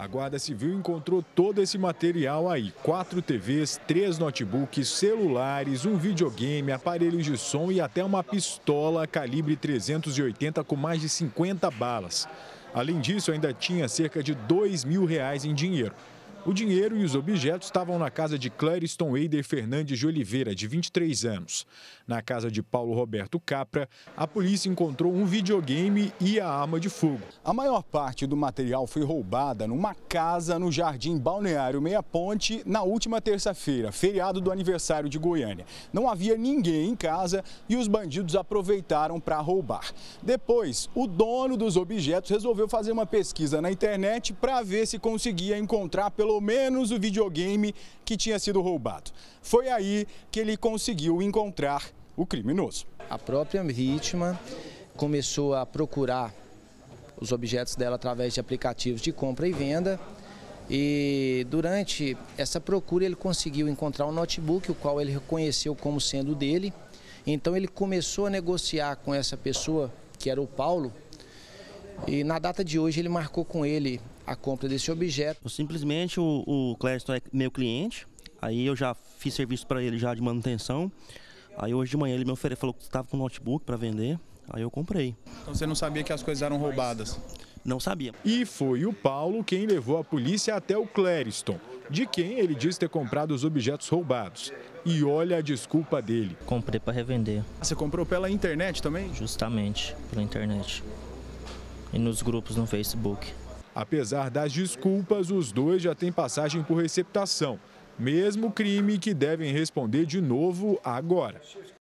A Guarda Civil encontrou todo esse material aí: 4 TVs, 3 notebooks, celulares, um videogame, aparelhos de som e até uma pistola calibre 380 com mais de 50 balas. Além disso, ainda tinha cerca de R$ 2.000 em dinheiro. O dinheiro e os objetos estavam na casa de Clériston Eider Fernandes de Oliveira, de 23 anos. Na casa de Paulo Roberto Capra, a polícia encontrou um videogame e a arma de fogo. A maior parte do material foi roubada numa casa no Jardim Balneário Meia Ponte na última terça-feira, feriado do aniversário de Goiânia. Não havia ninguém em casa e os bandidos aproveitaram para roubar. Depois, o dono dos objetos resolveu fazer uma pesquisa na internet para ver se conseguia encontrar pelo menos o videogame que tinha sido roubado. Foi aí que ele conseguiu encontrar o criminoso. A própria vítima começou a procurar os objetos dela através de aplicativos de compra e venda. E durante essa procura ele conseguiu encontrar um notebook, o qual ele reconheceu como sendo dele. Então ele começou a negociar com essa pessoa, que era o Paulo, e na data de hoje ele marcou com ele a compra desse objeto. Simplesmente o Clériston é meu cliente, aí eu já fiz serviço para ele já de manutenção. Aí hoje de manhã ele me ofereceu, falou que estava com um notebook para vender, aí eu comprei. Então você não sabia que as coisas eram roubadas? Não sabia. E foi o Paulo quem levou a polícia até o Clériston, de quem ele diz ter comprado os objetos roubados. E olha a desculpa dele. Comprei para revender. Você comprou pela internet também? Justamente, pela internet. E nos grupos no Facebook. Apesar das desculpas, os dois já têm passagem por receptação. Mesmo crime que devem responder de novo agora.